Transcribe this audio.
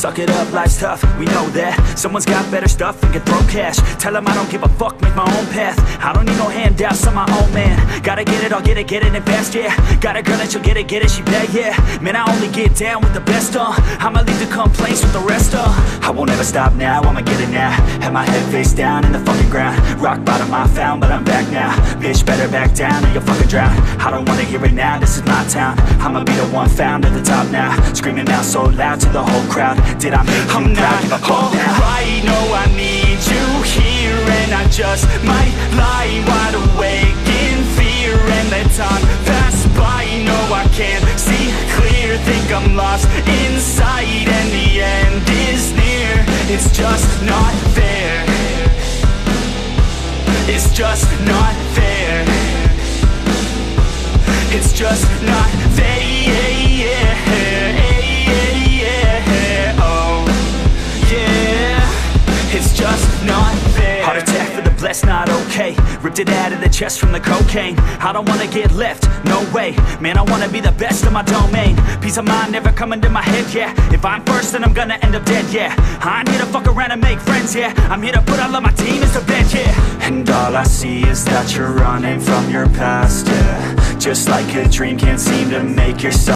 suck it up, life's tough, we know that. Someone's got better stuff and can throw cash. Tell them I don't give a fuck, make my own path. I don't need no handouts, I'm my own man. Gotta get it, I'll get it and fast, yeah. Got a girl and she'll get it, she bad, yeah. Man, I only get down with the best, I'ma leave the complaints with the rest, I won't ever stop now, I'ma get it now. Have my head face down in the fucking ground. Rock bottom I found, but I'm back now. Bitch, better back down or you'll fucking drown. I don't wanna hear it now, this is my town. I'ma be the one found at the top now. Screaming out so loud to the whole crowd. Did I make you proud? Give a fuck now. Alright, no, I need you here, and I just might lie wide awake in fear and let time pass by. No, I can't see clear, think I'm lost inside, and the end is near. It's just not fair. It's just not fair. It's just not fair. Oh, yeah. It's just not fair. Heart attack for the blessed, not okay. Ripped it out of the chest from the cocaine. I don't wanna get left, no way. Man, I wanna be the best of my domain. Peace of mind never coming to my head, yeah. If I'm first, then I'm gonna end up dead, yeah. I ain't here to fuck around and make friends, yeah. I'm here to put all of my demons to bed, yeah. And all I see is that you're running from your past, yeah. Just like a dream, can't seem to make yourself